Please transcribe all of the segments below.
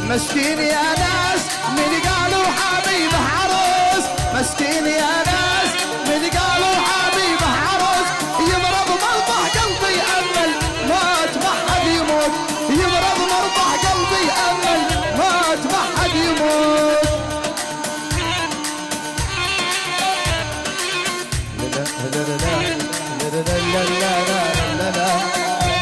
مسكين يا ناس من قالوا حبيبه عروس، مسكين يا ناس من قالوا حبيبه عروس، يمرض مرضى قلبي امل مات ما حد يموت، يمرض مرضى قلبي امل مات ما حد يموت. لا لا لا لا لا لا لا لا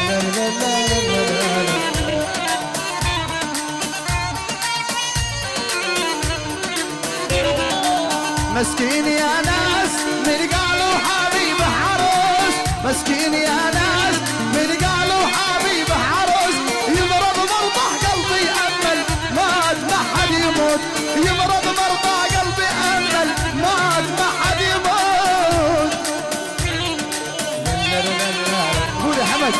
مسكين يا ناس من قالوا حبيبه عروس، مسكين يا ناس من قالوا حبيبه عروس، يمرض مرضى قلبي امل مات ما حد يموت، يمرض مرضى قلبي امل مات ما حد يموت. قول يا حمد.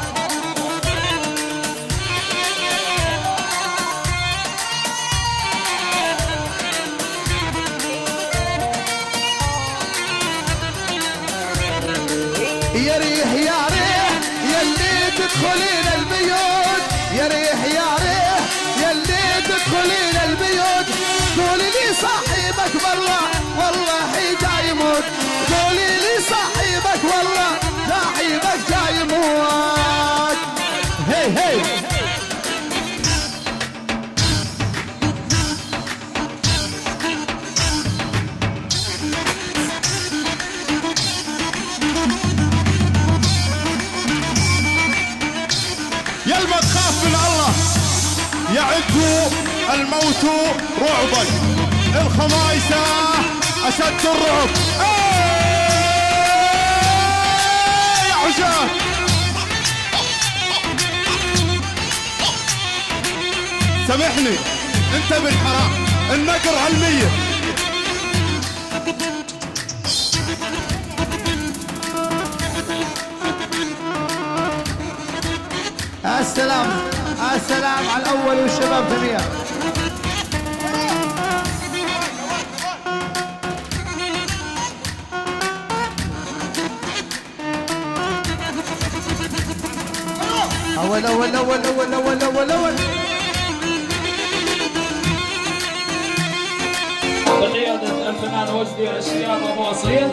يا ريح يا ريح يلي تدخلين البيوت، يا ريح يا ريح يلي تدخلين البيوت، قولي لي صاحبك والله والله جاي يموت، قولي لي صاحبك والله صاحبك جاي يموت. هي هي يلما تخاف من الله يعد الموت رعبا، الخمايسة أشد الرعب. يا حسين سامحني انت بالحرام النقر علمية. السلام السلام على الأول والشباب جميعا. أول أول أول أول أول أول أول بقيادة الفنان وجدي الشياب أبو أصيل،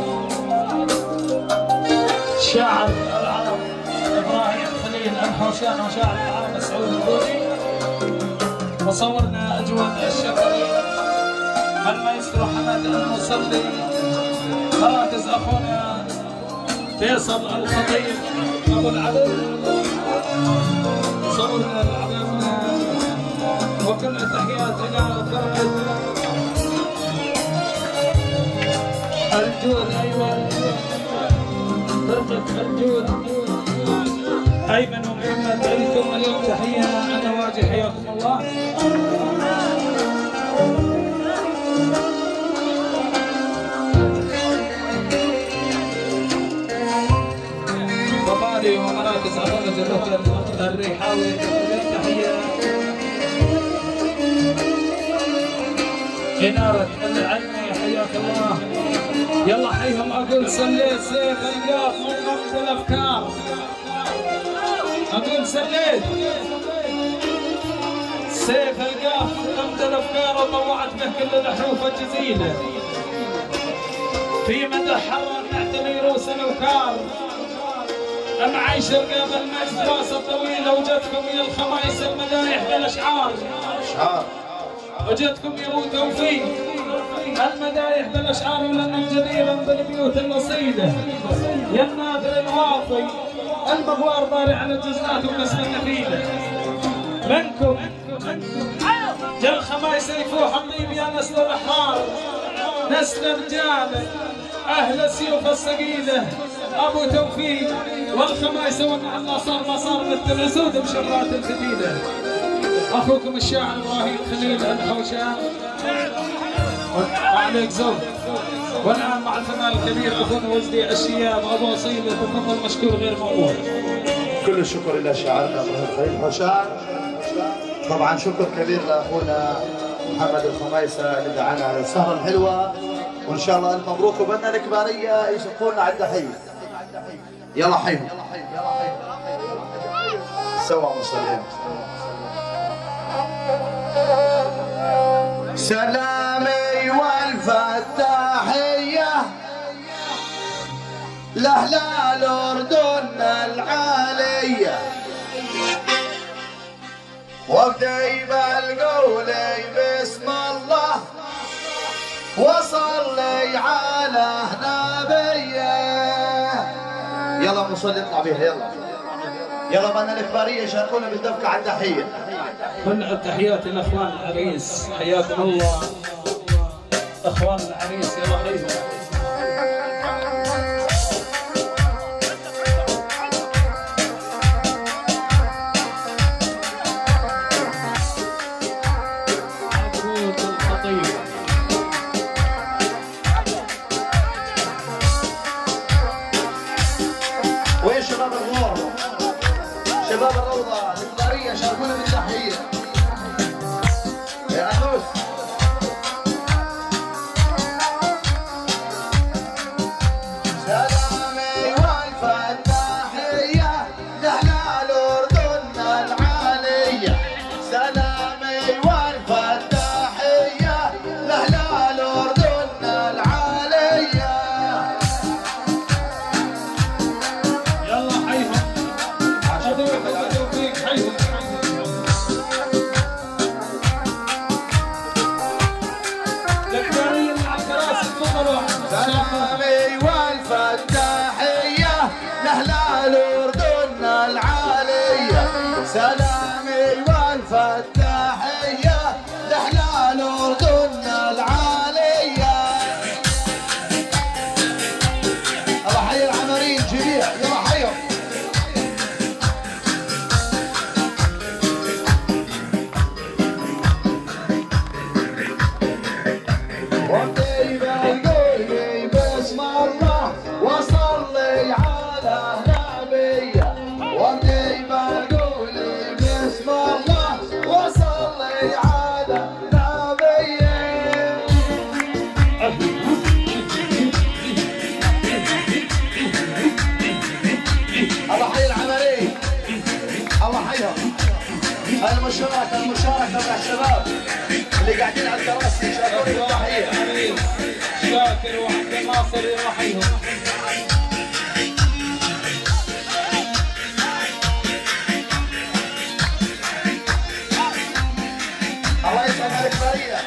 شاعر العرب إبراهيم خليل الحوشان وشاعر العرب مسعود البودي، وصورنا أجود الشكري المايسترو حمد المصلي، مراكز أخونا فيصل الخطيب أبو العدل، صورنا العظيم وكل التحيات إلى فرقة الجود. أيوة فرقة الجود أيمن ومحمد، لكم اليوم تحية على واجه، حياكم الله. مبادئ ومراكز أخونا جلوك الريحاوي، اليوم تحية. إنارة العلمي حياك الله. يلا حيهم أقول سليت سيف القاف من غمض الأفكار، أقول سليت سيف القاف من غمض الأفكار، وطوعت به كل الأحرف الجزيلة في مدى حر نعتني روس الأوكار. معايش رقاب المجد راس الطويلة، وجدكم يا الخمايس المدايح بالأشعار، وجدكم يا ابو توفيق المدايح بالاشعار، ولنا جديرا بالبيوت الاصيله، يا النادر الواطي المغوار ضارع على الجزلات ونسل النفيله. منكم يا الخمايس يفوح الطيب يا نسل الاحرار، نسل رجال اهل السيوف الثقيله، ابو توفيق والخمايس والله صار ما صار مثل الاسود بشرات الفتيله. اخوكم الشاعر ابراهيم خليل الحوشان وعليك زوج، والان مع الفنان الكبير اخونا وجدي الشياب ابو اصيل، يتفضل مشكور غير ممنون. كل الشكر لله شاعرنا ابراهيم خليل الحوشان. طبعا شكر كبير لاخونا محمد الخميسه اللي دعانا على السهره الحلوه، وان شاء الله الف مبروك، وبدنا الكباريه يسقوا لنا عده حي. يلا حيهم سوا مصلين. سلامي والفتاحية لأهل الأردن العالية وابدي بالقولي بسم الله وصلي على نبيه. يلا مصلي اطلع بيها يلا يلا بنا الإخبارية شاركونا بالدفقة على التحية. كل التحيات لأخوان العريس حياكم الله أخوان العريس يا وحيد. وين شباب الغور؟ شباب الروضة الإخبارية شاركونا بالتحية. يا أنوس سلامي والفتاحية لأهل الأردن العالية. سلامي والفتاحية لأهل الأردن العالية. يلا حيهم عشان فيك حيهم. الإخبارية مع الكراسي تفضلوا. سلامي والفتاحية لأهل الأردن العالية. سلامي والفتاحية لأهل الأردن العالية. الله حي العمرين جميع يلا حيهم. وابدي بالقولي بسم الله وصلي على نبيه. وابدي بالقولي بسم الله وصلي على نبيه. الله حي العملية الله حيهم. المشاركة مع الشباب اللي قاعدين على الكراسي شاركوني بالتحية. شاكر وعبد الناصر يا وحيهم. الله يسعد الإخبارية.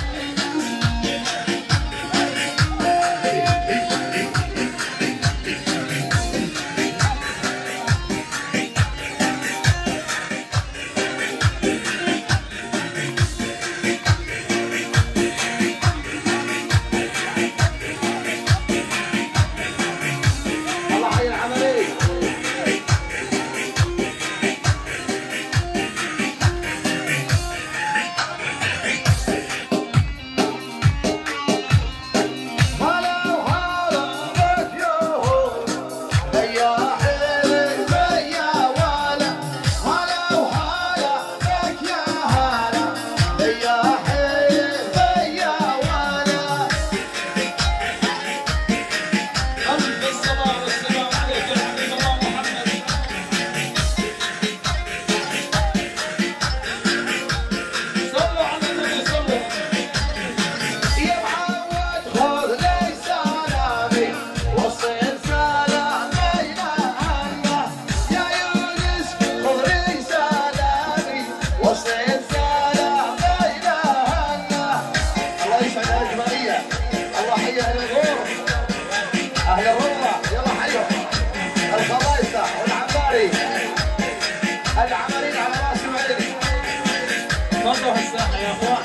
الله حي العملية. ألف الصلاة والسلام عليك يا حبيب الله محمد. صلوا على النبي صلوا. يا معود خذ لي سلامي وصل سلامي لهنا. يا يونس خذ لي سلامي وصل سلامي لهنا. الله يسعد الإخبارية. الله حي أهل الغور أهل الروضة يلا حيهم. الخلايصة والعماري العمارين على راسي وعيني. فضوا هالساحة يا اخوان.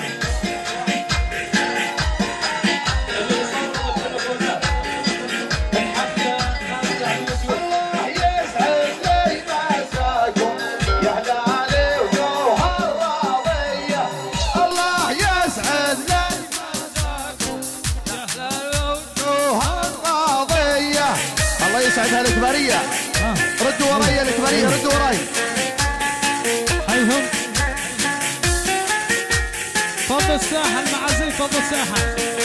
اللي يصوروا بالتليفونات الحفلة نازلة على اليوتيوب. الله يسعد لي مساكم يا هلالي وجوهر راضية. الله يسعد لي مساكم يا هلالي وجوهر راضية. الله يسعد هالإخبارية. ردوا وراي الإخبارية ردوا وراي. حيهم. فضوا الساحة المعازيم فضوا الساحة.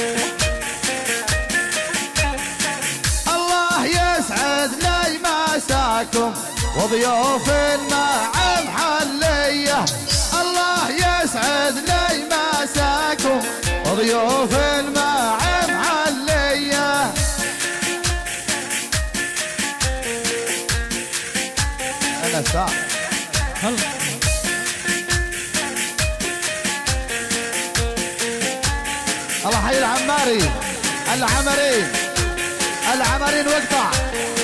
الله يسعد لي مساكم وضيوف مع محلية. الله يسعد لي مساكم تعال هلا الله حي العماري العمرين العمرين واقطع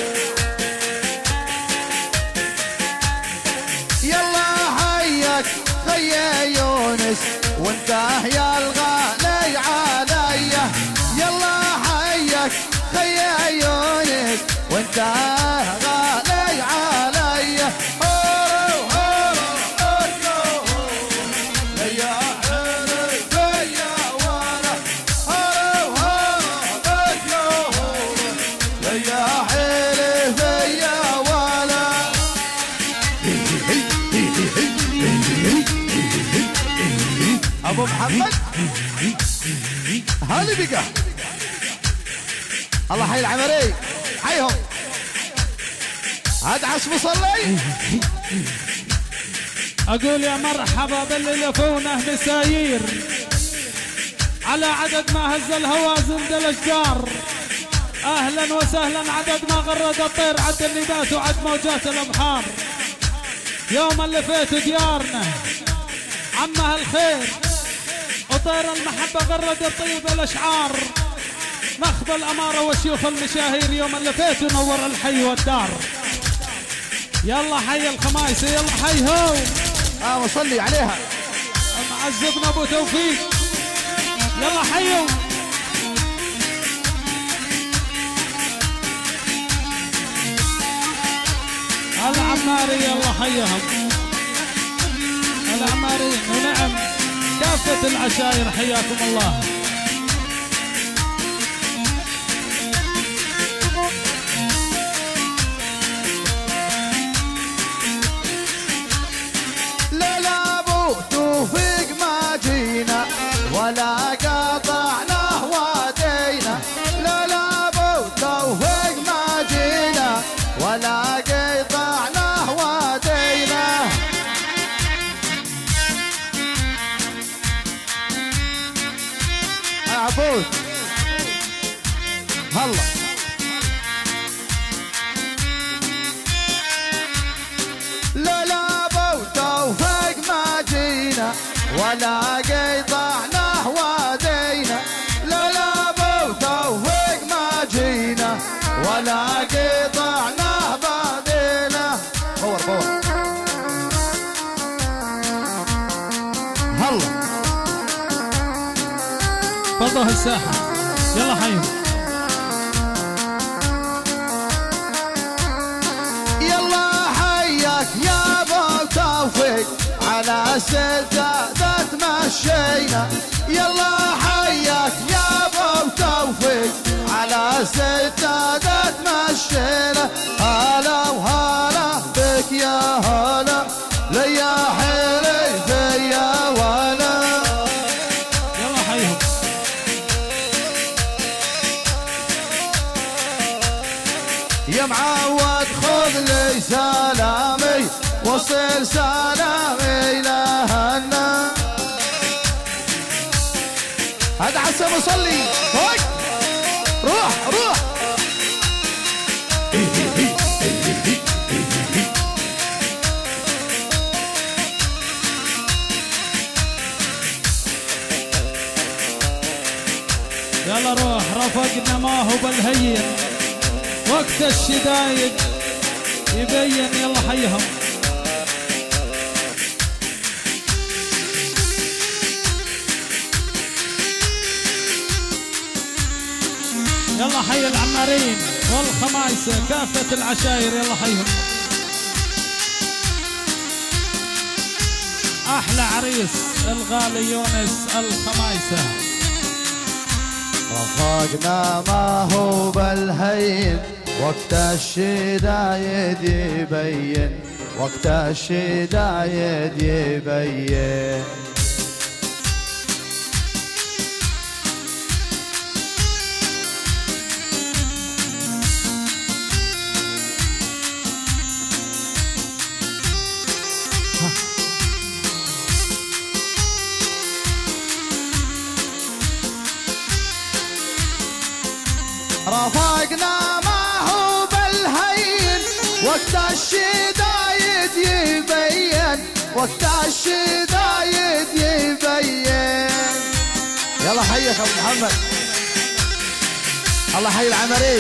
يلا حيك خيا يونس وانت يا الغالي عليا يلا حيك خيا يونس وانت غالي عليا ابو محمد هالي بقى الله حي العمري حيهم ادعس مصلي اقول يا مرحبا باللي لفونه بساير على عدد ما هز الهوازن ذا الاشجار اهلا وسهلا عدد ما غرد الطير عد الندات وعد موجات الابحار يوم اللي فيت ديارنا عمها الخير وطير المحبة غرد الطيب الاشعار نخبة الامارة وشيوخ المشاهير يوم اللي فيت ونور الحي والدار يلا حي الخمايسة يلا حي هو مصلي عليها معذبنا ابو توفيق يلا حيو العماري يلا حيهم العماريين ونعم كافة العشائر حياكم الله لا لا ابو توفيق ما جينا ولا قطعنا وادينا لا لا ابو توفيق ما جينا ولا قطعنا وادينا عبود هلا لا لا ابو توفيق ما جينا ولا قطعنا وادينا لا لا ابو توفيق ما جينا ولا قطعنا بعدينا بور بور هلا فضه الساحة يلا حيو يلا حيك يا ابو توفيق على سدادة مشينا يلا حيك يا ابو توفيق على سدادة مشينا هلا وهلا بك يا هلا ليا حيلي فيا ولا يلا حيو يا معود خذ لي سلامي وصل سلامي لهنا هذا عسى مصلي هاي روح روح يلا روح رفقنا ما هو بالهين وقت الشدايد يبين يلا حيهم يلا حي العمارين والخمايسة كافة العشاير يلا حيهم أحلى عريس الغالي يونس الخمايسة رفقنا ما هو بالهين وقت الشدايد يبين وقت الشدايد يبين رفقنا ما هو بالهين وقت الشدايد وقت الشدايد يبين. يلا حيك ابو محمد، الله حي العمرين.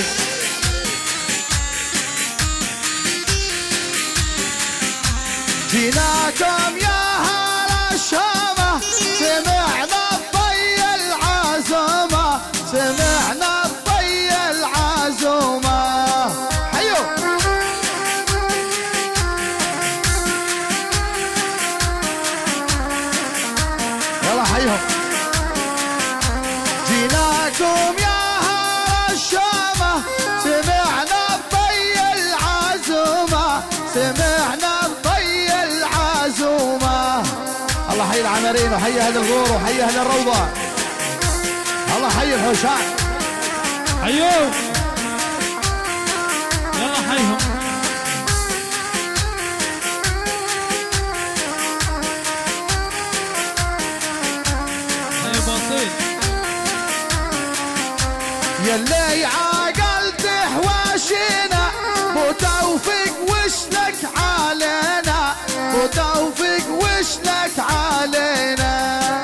جيناكم يا هلا الشامة، سمعنا الطي العزومة، سمعنا الطي العزومة. حيو يلا حيهم. جيناكم يا هلا الشامة، سمعنا الطي العزومة، سمعنا الطي العزومة. الله حي العمرين وحي اهل الغور وحي اهل الروضة. الله حي الحوشان. حيوه يلا حيهم. حي بسيط يلي عقلت حواشينا، بو توفيق وشلك علينا، بو توفيق وشلك علينا.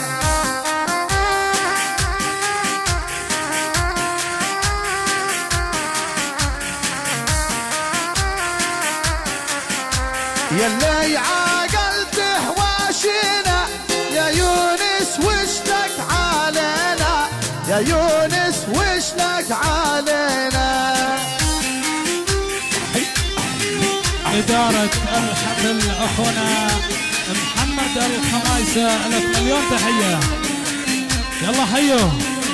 يلي عقلت حواشينا، يا يونس وشلك علينا، يا يونس وشلك علينا. إدارة الحفل أخونا محمد الخمايسة، ألف مليون تحية. يلا حيو.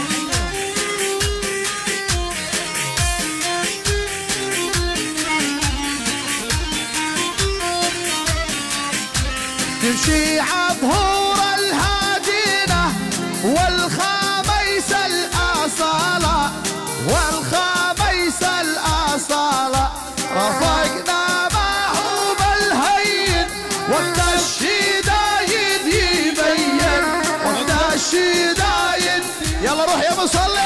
تمشي عظهور الهادينة والخميس الأصالة، والخميس الأصالة. رفقنا معه بالهين وقت الشدايد يبين، وقت الشدايد. يلا روح يا مصلي.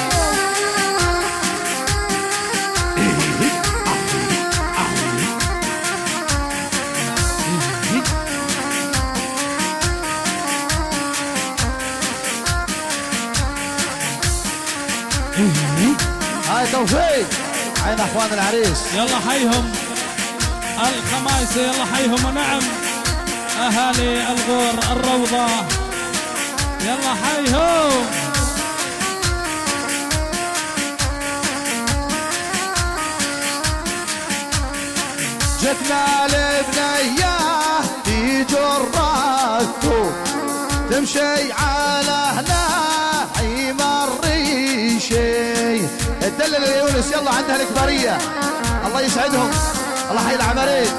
هاي توفيق عين اخوان العريس. يلا حيهم الخمايسة، يلا حيهم. ونعم أهالي الغور الروضة، يلا حيهم. جتنا البنية في جرته، تمشي على ناعيم الريشي. الدلل يا يونس يلا عندها الكبارية، الله يسعدهم. الله حي العمرين.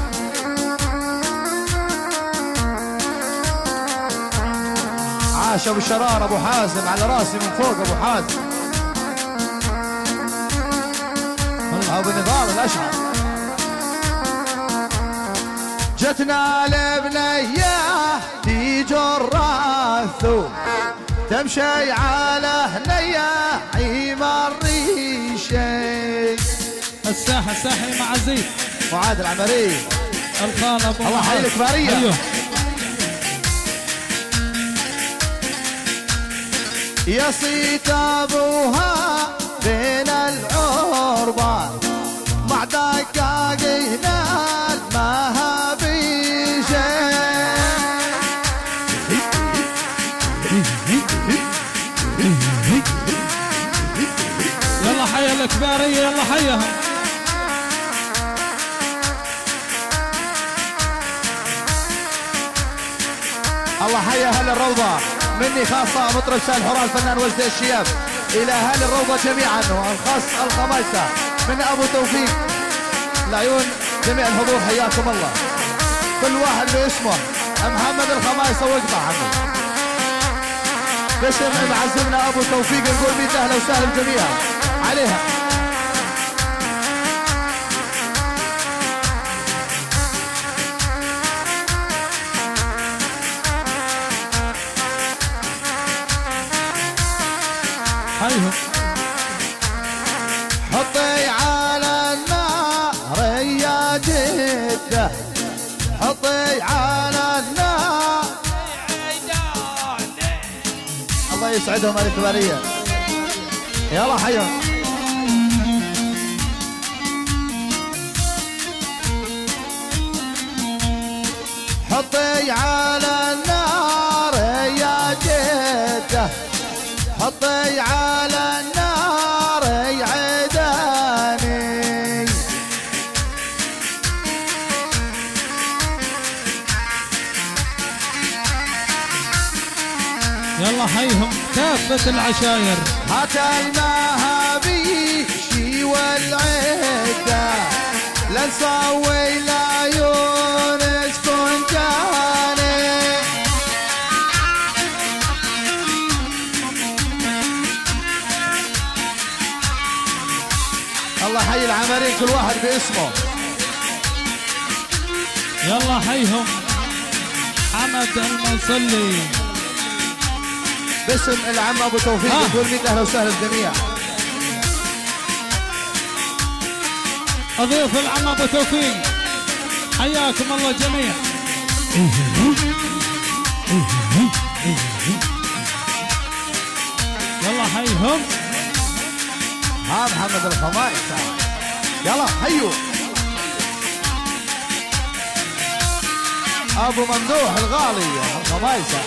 عاش ابو الشرار ابو حازم، على راسي من فوق ابو حازم. ابو نضال الاشعر. جتنا البنية في جراثو، تمشي على نياعيم الريشي. الساحة مع زيد معاذ العمري. الخال ابو الله حي الكبارية. أيوه. يا صيت ابوها بين العربان، مع دقاقينا المهابيشي. يلا حي الكبارية، يلا حيهم. الله حي اهل الروضه. مني خاصه مطرب سال حوران الفنان وجدي الشياب الى اهل الروضه جميعا، والخاص الخميسه من ابو توفيق لعيون جميع الحضور. حياكم الله. كل واحد له اسمه. محمد الخميسه وقطع عنه باسم معزمنا ابو توفيق، نقول 100 اهلا وسهلا الجميع عليها. حيهم. حطي على النار يا جده، حطي على الله يسعدهم الكبارية. يلا حيهم. حطي على النار يا جده، حطي على النار يعداني. يلا حيهم كافة العشاير. هات المهابيشي والعدة لنسوي العيون سفنجاني. الله حي العمرين كل واحد باسمه. يلا حيهم حمد المصلي باسم العم ابو توفيق يقول 100 اهلا وسهلا الجميع. اضيف العم ابو توفيق حياكم الله جميع. يلا حيهم. ها محمد الخمايس يلا حيوا. ابو ممدوح الغالي الخمايسه.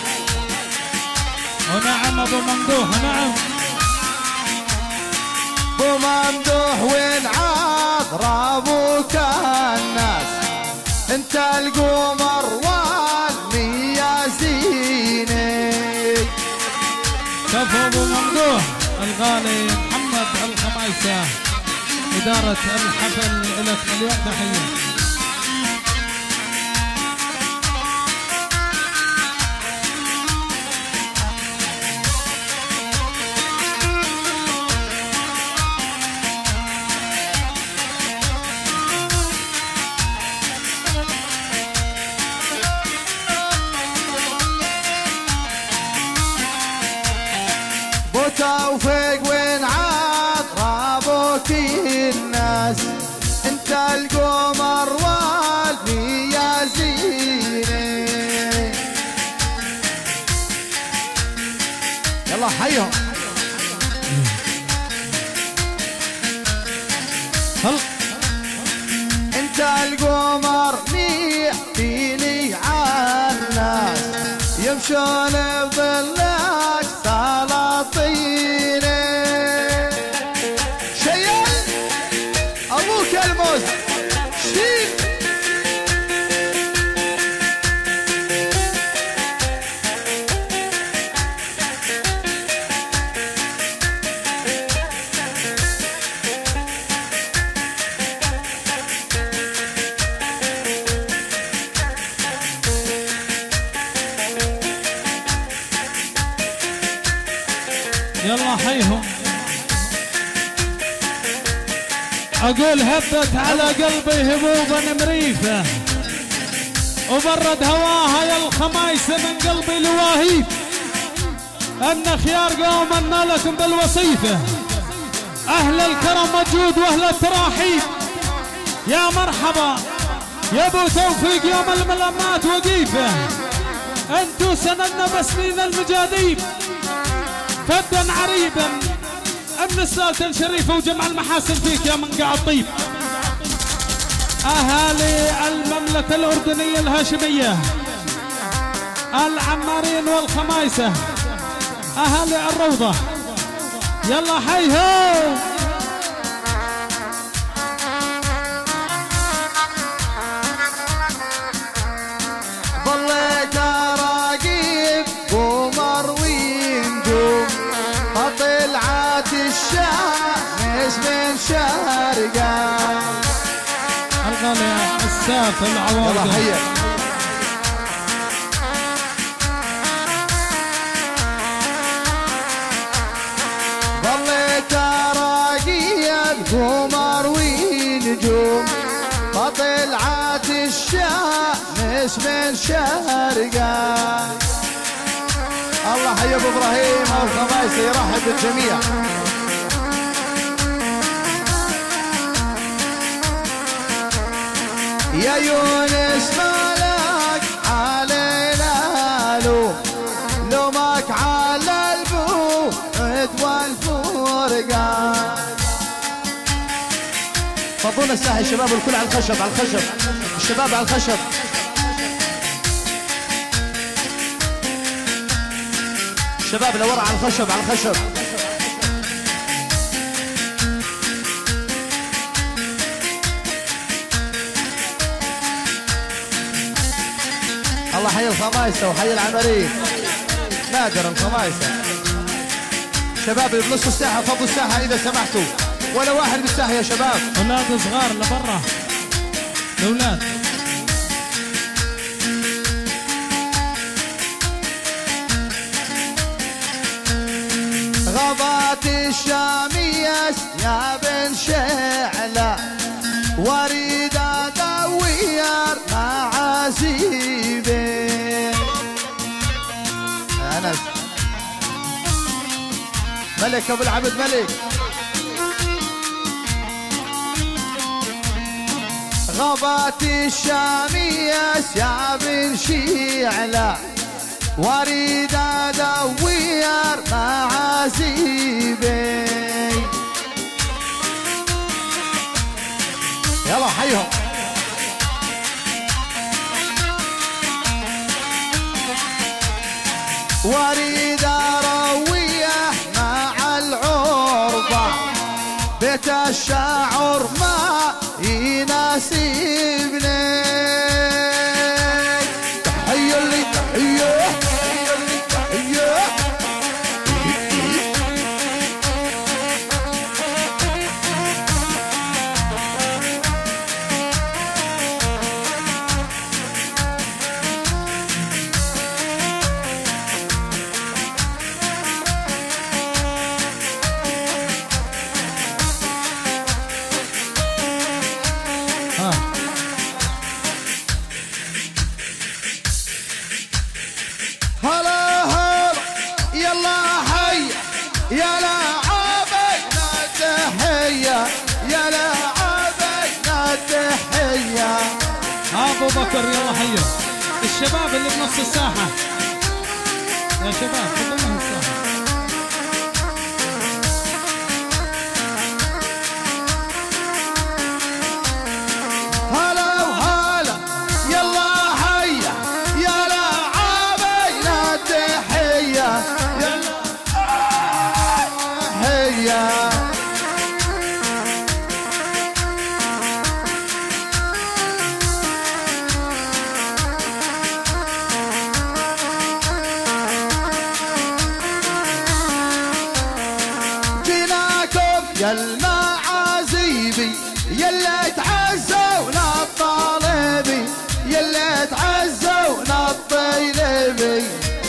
ونعم ابو ممدوح نعم. ابو ممدوح وين عذرابك الناس، انت القمر والميازيني. كفو ابو ممدوح الغالي محمد الخمايسه اداره الحفل لك مليون تحيه. توفيق وين عطرابك الناس، انت القمر والميازيني. يلا حيهم. انت القمر ميحكيني عالناس، يمشون بظلك سلاطيني. شيل ابوك الموز شيل. يلا حيهم. اقول هبت على قلبي هبوبا مريفه وبرد هواها يا الخمايسه من قلبي لواهيب. ان خيار قومنا لكم بالوصيفه، اهل الكرم مجود واهل التراحيب. يا مرحبا يا ابو توفيق يوم الملمات وقيفه، انتو سندنا بسنين المجاديب. فدا عريبا من السالة الشريفة وجمع المحاسن فيك يا منقع الطيب. أهالي المملكة الأردنية الهاشمية، العمارين والخمايسة، أهالي الروضة، يلا حيهو. ظليت أراقب قمر وينجوم، طلعت الشمس من شرقا. الغالي الساف العوارض. يلا حيا. ظليت أراقب قمر ونجوم، طلعت الشمس من شرقا. الله حي ابو ابراهيم او الخمايسه يرحب بالجميع. يا يونس مالك علينا لومك على البو اعطونا الساحه يا شباب، الكل على الخشب على الخشب، الشباب على الخشب. الشباب لورا على الخشب على الخشب. الله حي الخمايسه وحي العمري نادر الخمايسه. شباب اللي بنص الساحه فضوا الساحه اذا سمحتوا، ولا واحد بالساحه يا شباب. اولاد صغار لبرا، الاولاد. غابات الشامية يا بن شعلة واريد ادوير معازيبي. انس ملك ابو العبد ملك. غابات الشامية يا بن شعلة واريد ادوير معازيبي. يلا حيهم. واريد ارويه مع العربة بيت الشعر ما يناسبني. تحية لي تحية تحية. هلا هلا يلا حي يا لعابينا تحية يا لعابينا تحية. ابو بكر يلا حيه. الشباب اللي بنص الساحه يا شباب خذونا الساحه. هلا وهلا يلا حية يا لعابينا تحية يلا حية. جيناكم يا المعازيبي يلا تعزونا الطالبي يلا تعزونا الطيلبي.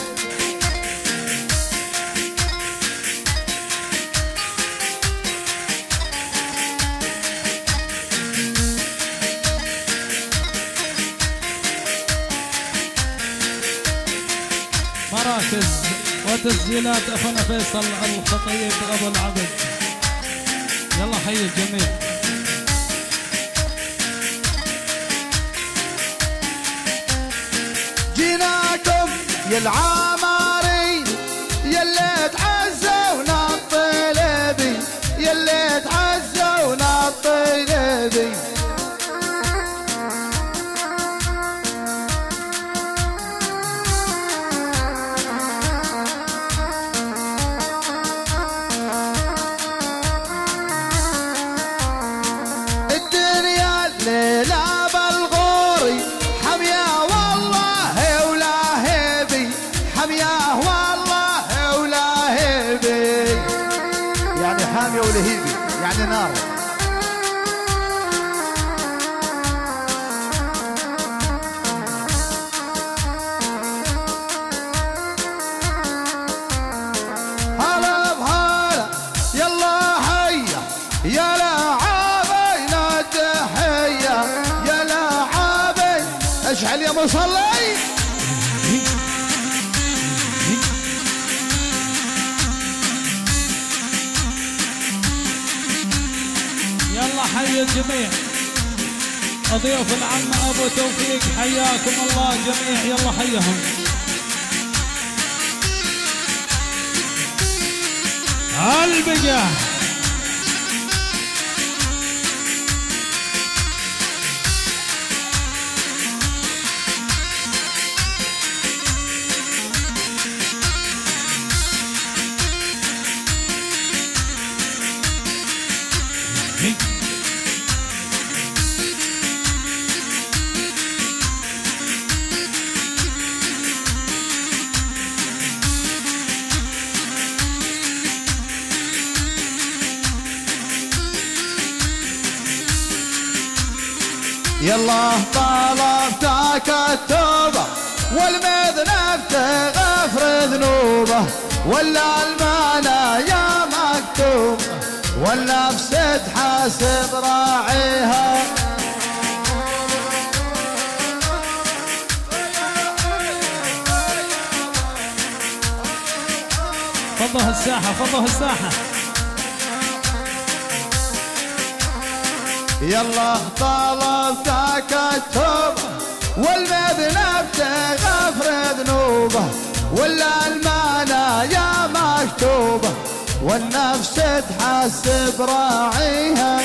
مراكز وتسجيلات اخونا فيصل الخطيب ابو العبد. يلا حي الجميع. جيناكم يا العمارين يلا تعزونا الطيلبي يلا تعزونا الطيلبي. الدنيا الليلة بالغوري حمية والله ولاهبي حمية والله ولاهبي. يعني حامية ولهيبي يعني نار. هلا بهلا يلا حية يا لعابينا تحية يا لعابي. اشعل يا مصلي. يلا حي الجميع. ضيوف العم ابو توفيق حياكم الله جميع. يلا حيهم. البقى يلا طلبتك التوبة والمذنب تغفر ذنوبه، ولا المنايا مكتوبة والنفس تحاسب راعيها. فضوها الساحة فضوها الساحة. يلا طلبتك التوبة والمذنب تغفر ذنوبه، ولا المنايا مكتوبة والنفس تحاسب راعيها.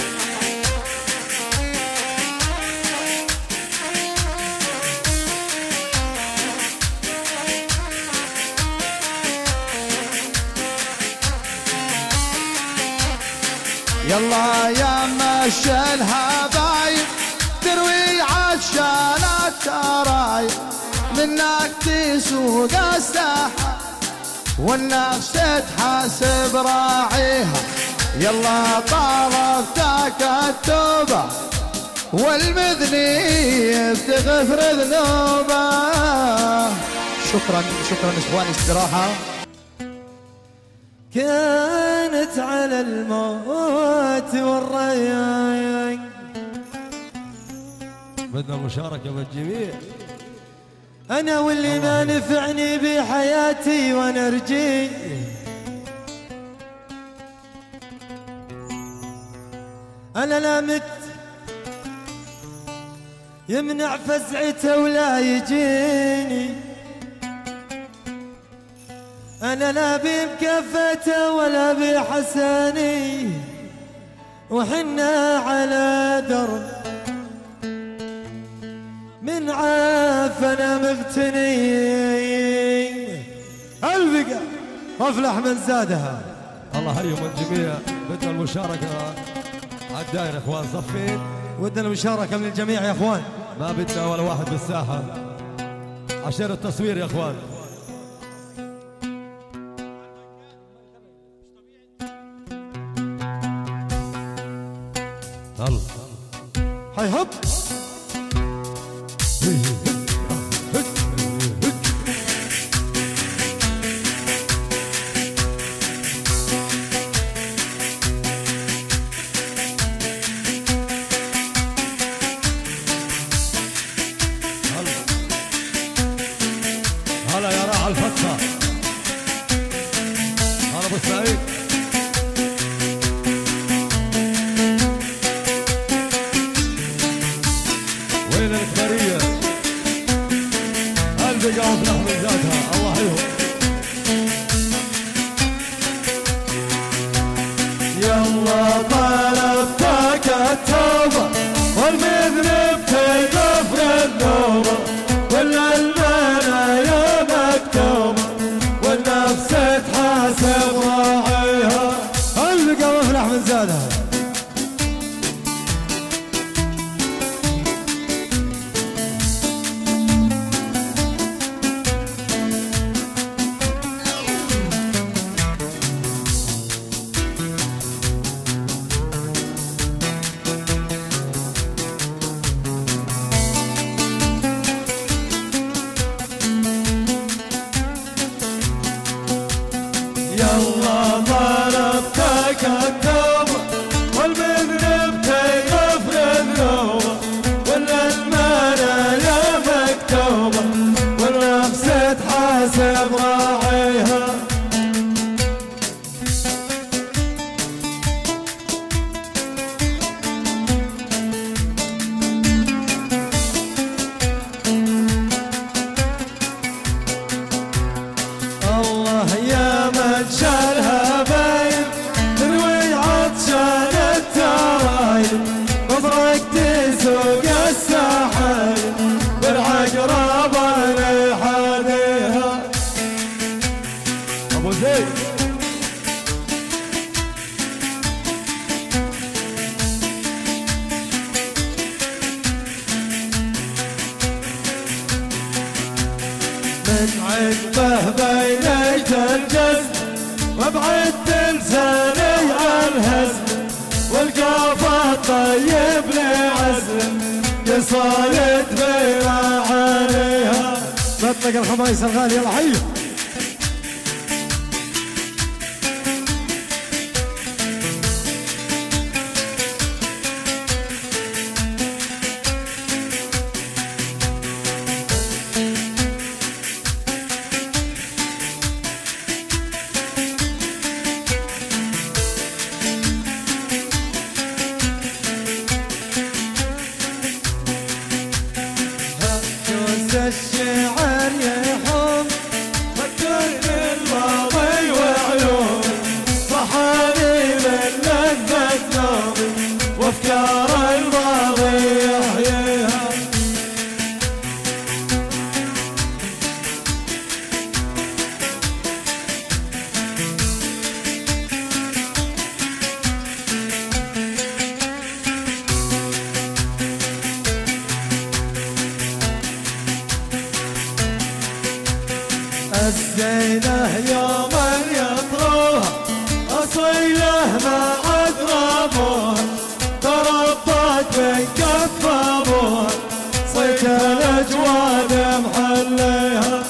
يلا يا مشى الهبايب تروي عطشان الترايب، منك تسوق الساحة والنفس تحاسب راعيها. يلا طلبتك التوبة والمذنب تغفر ذنوبه. شكرا شكرا اخواني، استراحة. كانت على الموت والريان، بدنا المشاركة من الجميع. أنا واللي ما نفعني بحياتي ونرجي، أنا لا مت يمنع فزعته ولا يجيني، أنا لا بمكافته ولا بحساني، وحنا على درب من عافنا مغتني. البقى أفلح من زادها. الله حيهم الجميع. بدنا المشاركة على الدائرة اخوان صفين. ودنا المشاركة من الجميع يا اخوان، ما بدنا ولا واحد بالساحة عشان التصوير يا اخوان. يلا هاي هب. هلا يا راعي الفتة. هلا ابو سعيد. وين الإخبارية؟ قلبي قاعد من ذاتها. الله حيهم. يلا طلبتك التوبة والمذنب تغفر الذنوب، ولا المنايا مكتوبة والنفس تحاسب راعيها. البقى وافلح من زادها. يلا ضربتك التوبة والمذنب تغفر الذنوب، ولا المنايا مكتوبة والنفس تحاسب راعيها. الله يا من شالها باين تروي عطشان الترايب، نظرك تسوق الساحل بالعقرب لحاديها. ابو زيد. من عقبه بينيت الجزم وابعدت لساني عن هزم، والقافة طيب لعزم اتصالت بما عليها. مطلق الخميس الغالي يلا حي. الشعر يحوم فكرني الماضي وعيون صحاني من لذة نومي وافكار الماضي يحييها. الزينة يوما يطروها أصيله ما عد رابوها تربت من كف أبوها صيت الأجواد محليها.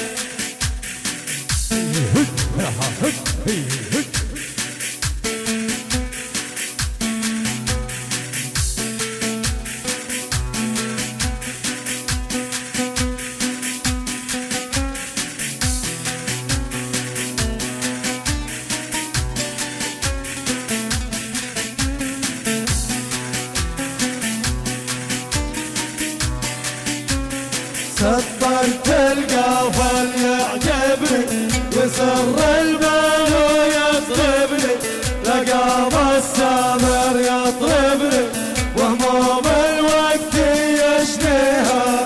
سطرت القافل يعجبني يسر البال ويطربني لقاب السامر يطربني وهموم الوقت يشنيها.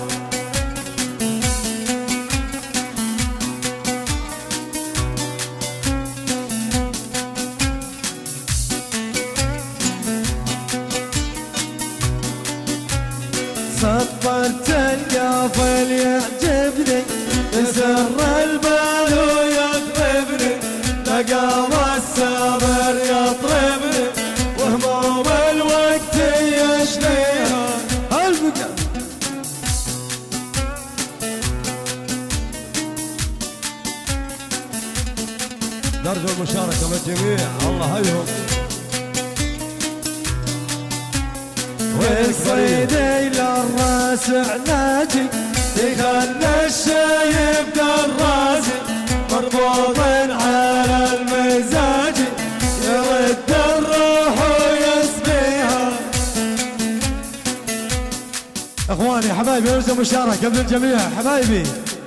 سطرت القافل يعجبني يسر البال ويطربني لقام السامر يطربني وهموم الوقت يشنيها. البقى نرجو المشاركة من الجميع الله هيهم. والصيدي للراس عناجي يخلى الشايب دراسي مربوط على المزاج يرد الروح ويسبيها. اخواني حبايبي نرجو مشاركة من الجميع حبايبي.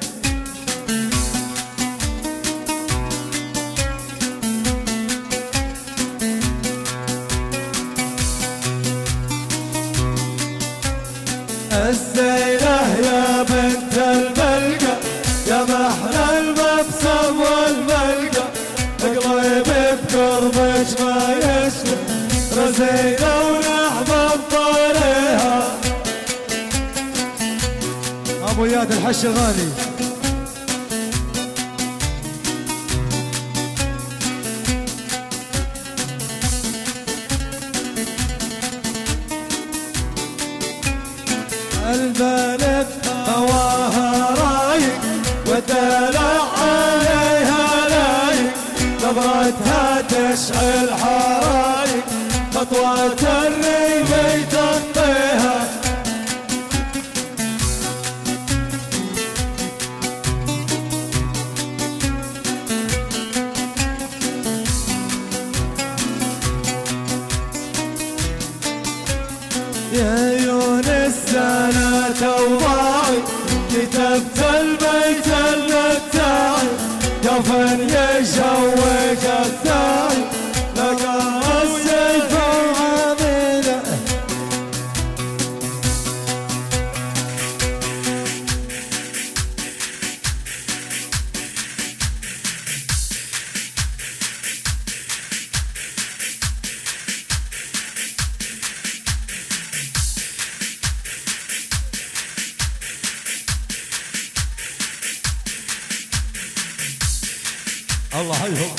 الزينة يا بنت البلقة يا محلى المبسم والملقى اقضي بقربك ما يشفى رزينة ونحمد طاليها. ابو اياد الحش الغالي. البلد هواها رايق والدلع عليها لايق نظرتها تشعل حرايق خطوة الريف تخطيها. يا يونس انا توضاعي كتبت البيت المتاعي كفن يشوق الداعي لقى السيف عظيمه. الله هيهم.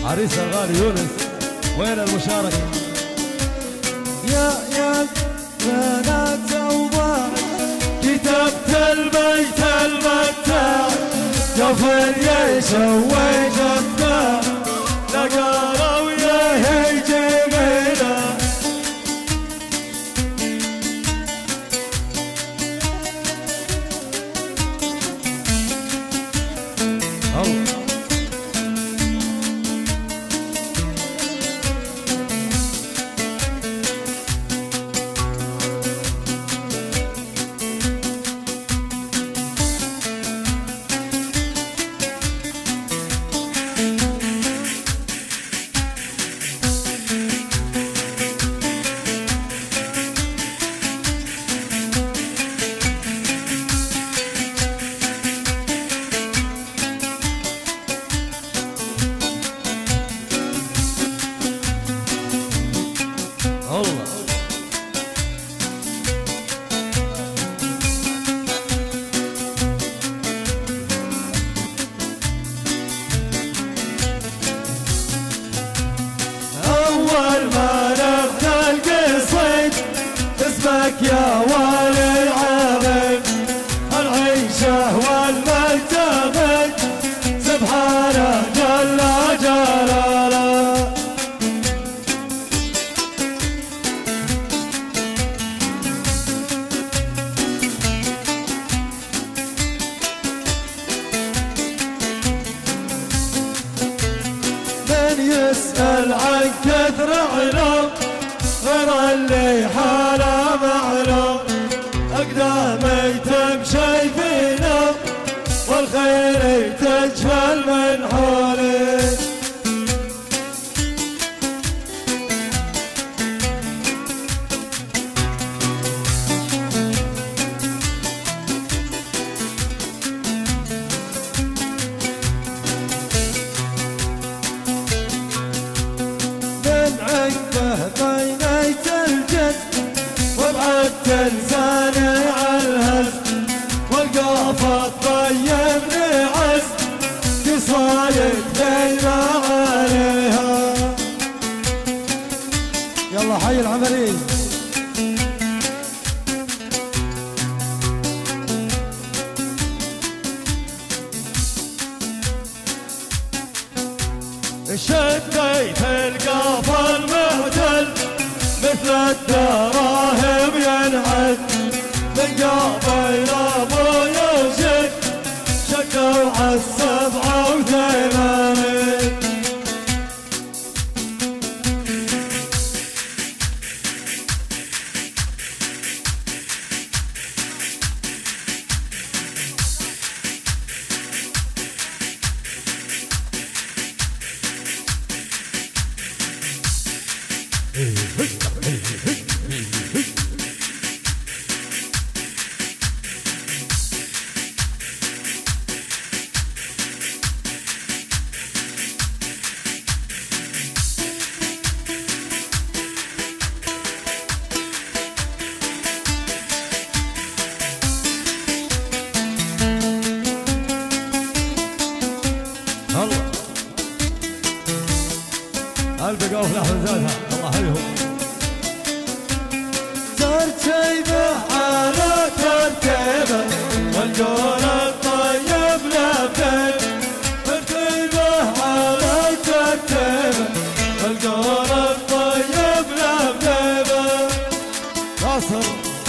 عريس الغالي يونس، وين المشاركة؟ يا بنات أوضاع كتبت البيت المتاع قفل يسوي جبار لقارة ويا جميلة يا والي العابد العيشة والمكتبة سبحانه جل جلاله من يسأل عن كثر علوم غير اللي حاله معلوم أقدامي تمشي فينا والخير تجفل من حولي من عقبه بينيت الجد وابعدت لساني عالهز والقافة طيبني عز قصايد دايمة عليها يلا حي العملين شديت القافة المهتل مثل الدراهم ينعد من قابل ابو يوسف شكوا عالسبعة وثمانين البقوا في لحظة زادها الله يحييهم ترتيبه على ترتيبه والقول الطيب لبيب ترتيبه على ترتيبه والقول الطيب لبيب ناصر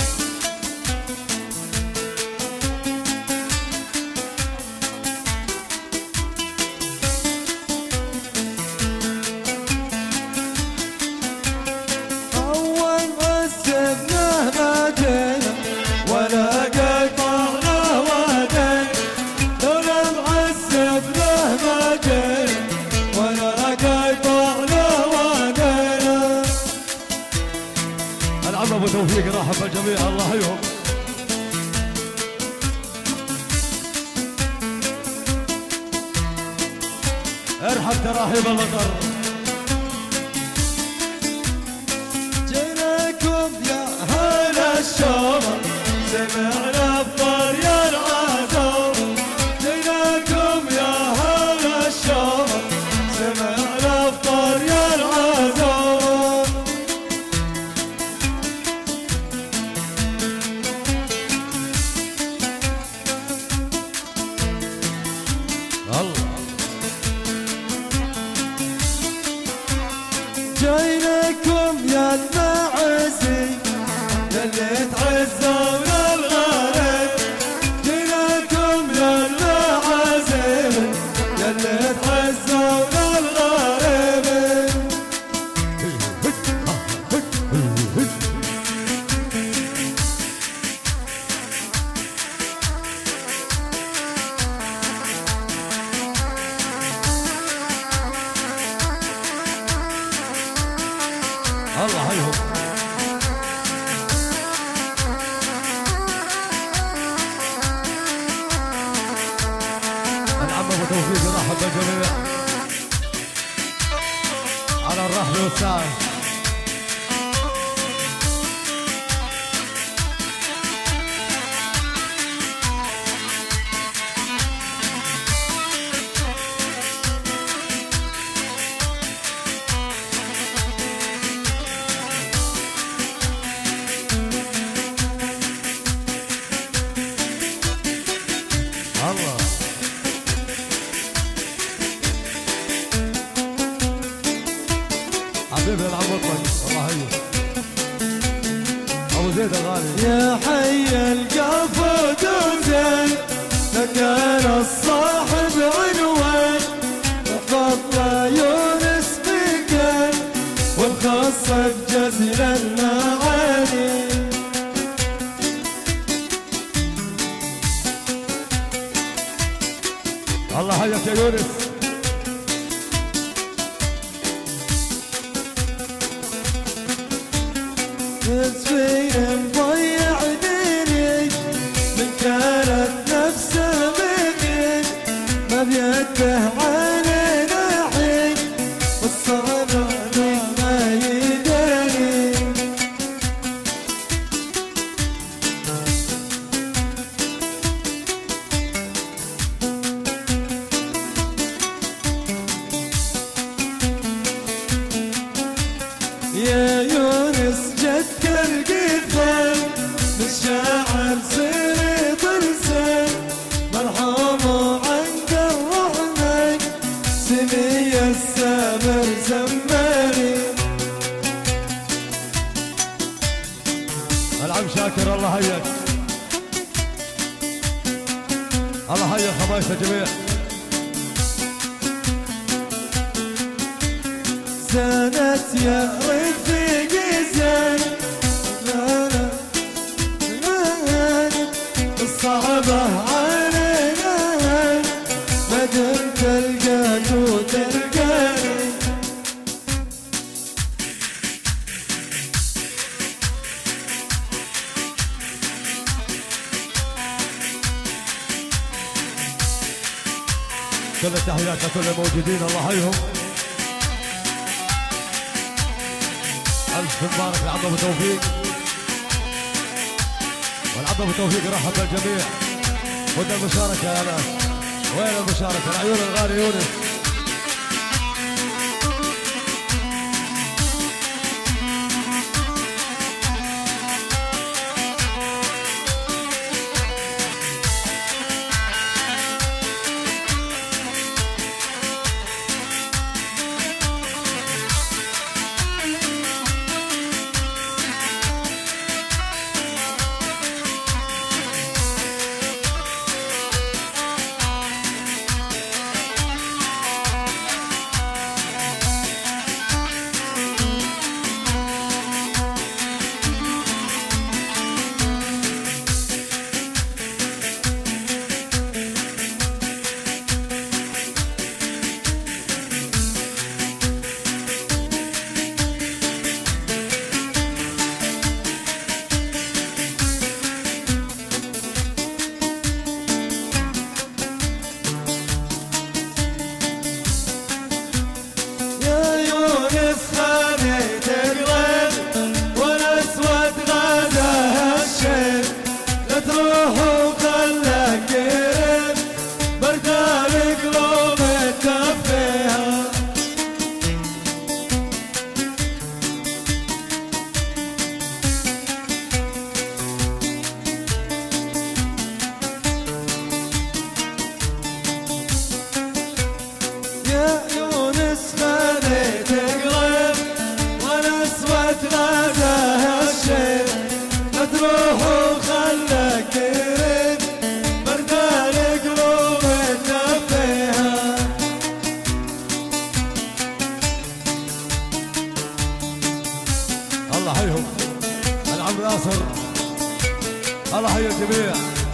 ابو توفيق رحب الجميع الله يحييهم ارحب تراحيب المطر جيناكم يا هلا الشومر سمعنا بطريق العزوم جيناكم يا هلا الشومر سمعنا جايلكم يا المعزي ياللي تعزونا الغرب، جيناكم يا المعازي ياللي تعزونا الغرب. الله هيهم. العم ابو توفيق يرحب بالجميع على الرحب والسعي. الله حبيبي العم مطلق الله هيو ابو زيد الغالي. يا حي القفود وزين مكان الصاحب عنوان، وفضل يونس بكان والخاصة بجزل المعاني. الله هيك يا يونس. مسفين مضيع ديني من كانت نفسه بقيت ما بيده علينا حين، والصبر ما يداني. يا يونس جدك القفل من شاعر سيري طلسان، مرحوم عند الرحمن سمي السامر زماني. العم شاكر الله هيك. الله هيك خمايسة جميع. زانت يا رفيقي زين لا الصعبة علينا ما دمت تلقاك وتلقاني. كل التحيات لكل الموجودين الله هيهم. ألف مبارك لعم ابو توفيق، والعم ابو توفيق يرحب بالجميع. وين المشاركة يا ناس؟ وين المشاركة؟ العيون الغالي يونس. يا يونس خليت قلب الله حيهم العم ناصر، الله حي الجميع.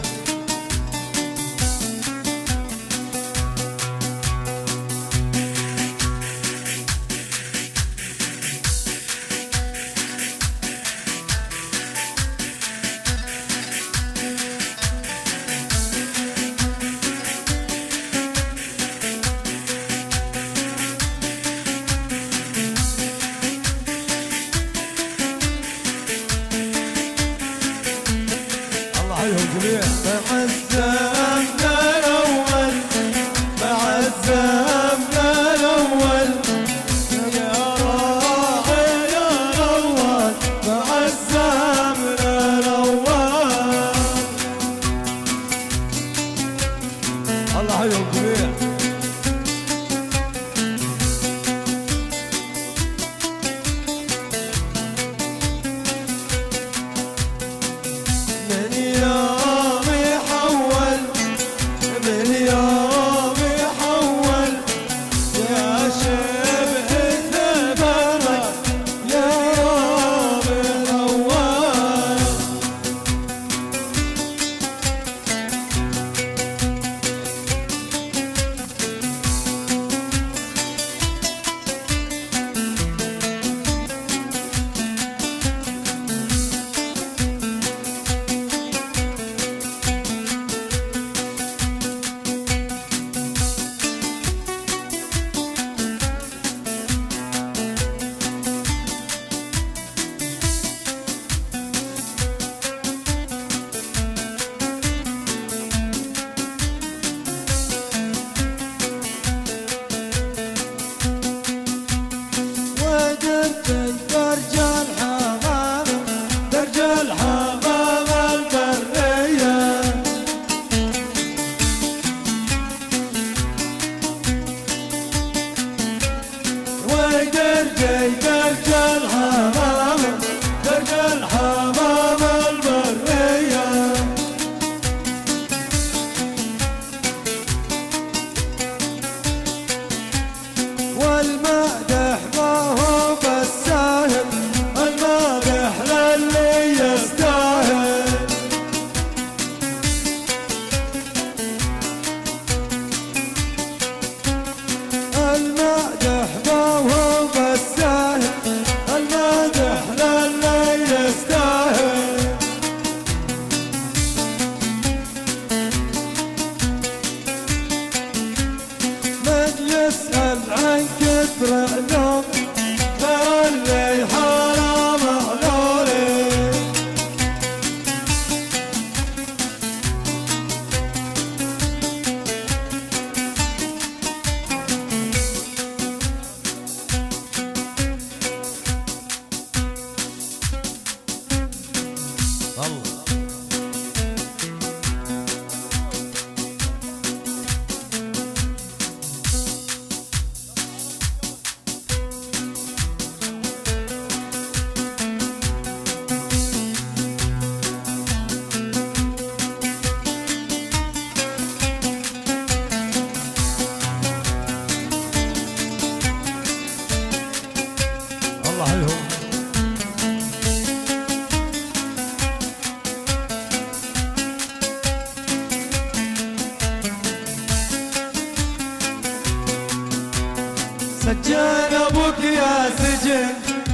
سجان ابوك يا سجن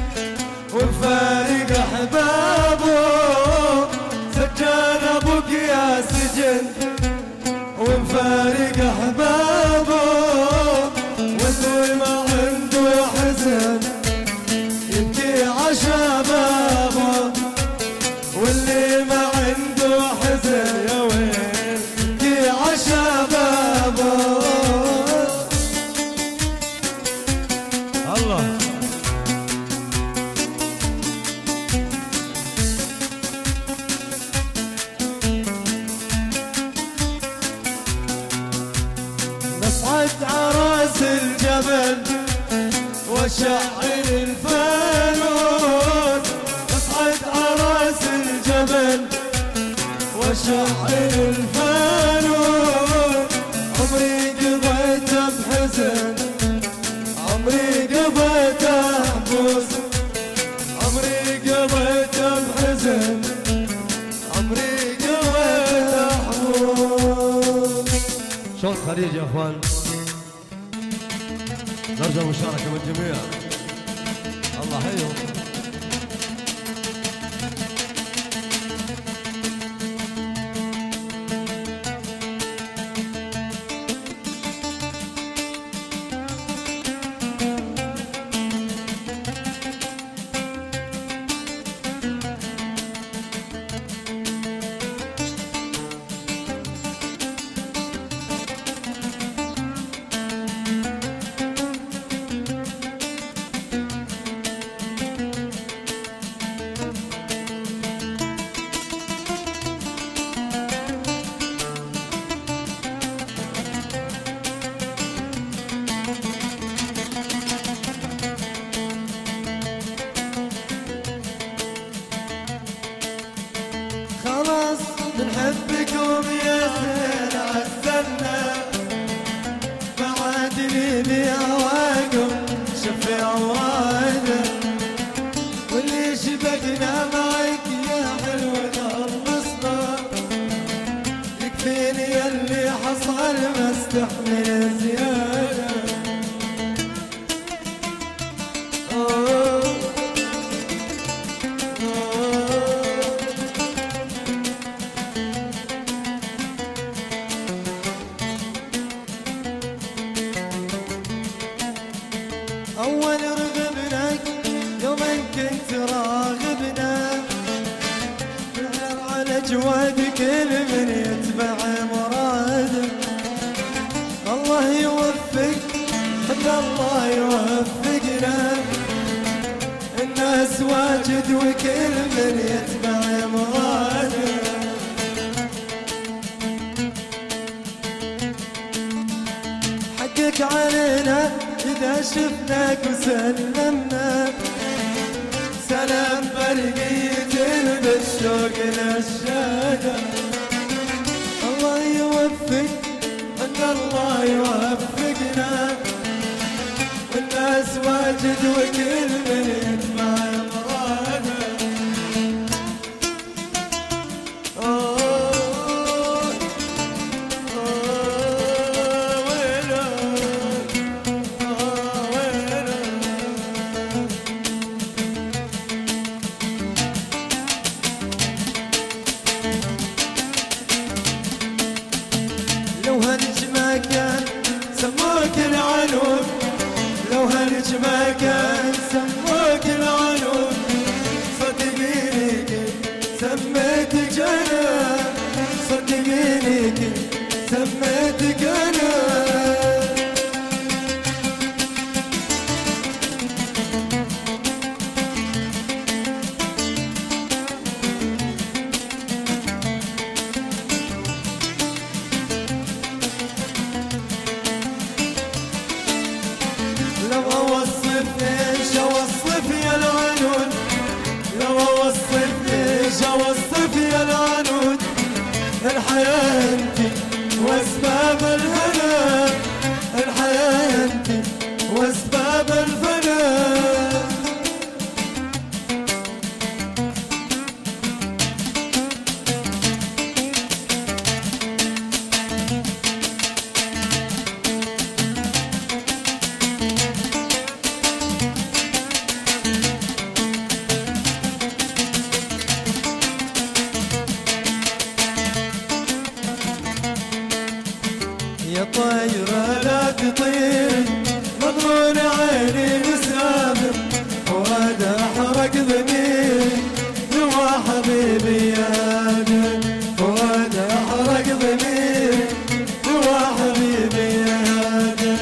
وفارق احبابه، سجان ابوك يا سجن وفارق احبابه، واللي ما عنده حزن يبكي عشبابه، واللي ما عنده حزن يا ويل يبكي عشبابه. الله نصعد عراس الجبل وشعل الفانوس، نصعد عراس الجبل وشعل الفانوس، عمري قضيته بحزن، عمري قضيته بوس، عمري الخليج يا اخوان. نرجو المشاركة من الجميع. الله حيهم. خلاص بنحبكم يا زين عزلنا، ما عاد لي هواكم شفي عوانا، واللي شبكنا معك يا حلو خلصنا، يكفيني اللي حصل ما استحمل زيادة. أول رغبناك يوما كنت راغبنا، نحر على جوادك من يتبع مرادك. الله يوفق حتى الله يوفقنا، الناس واجد وكل من يتبع مرادك. حقك علينا إذا شفناك وسلمنا، سلام برقية بالشوق للشادة. الله يوفق أن الله يوفقنا، والناس واجد وكل من يتبع مراده. لو هالج ما كان سموك العنود، لو هالج ما كان سموك العنود، صدقيني كنت سميتك أنا، صدقيني كنت سميتك أنا. لو اوصف ايش اوصف يا العنود، لو اوصف ايش اوصف يا العنود، الحياة انتي واسباب الهنا، الحياة انتي واسباب الفنا. يا طايرة لا تطير مضمون عيني مسافر، وهذا حرق ضميري نوى حبيبي يا هادر، وهذا حرق ضميري نوى حبيبي يا هادر.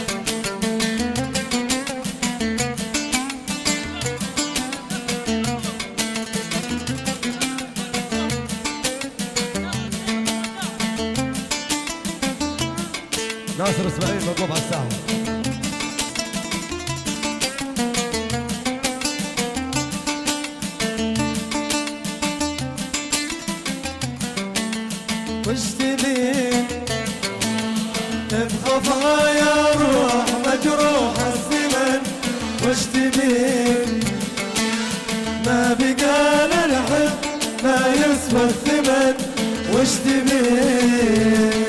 ناصر اسماعيل موقوف على الساحة. وش تبين بخفايا روح مجروح الزمن، وش تبين ما بقى للحب ما يسوى الثمن، وش تبين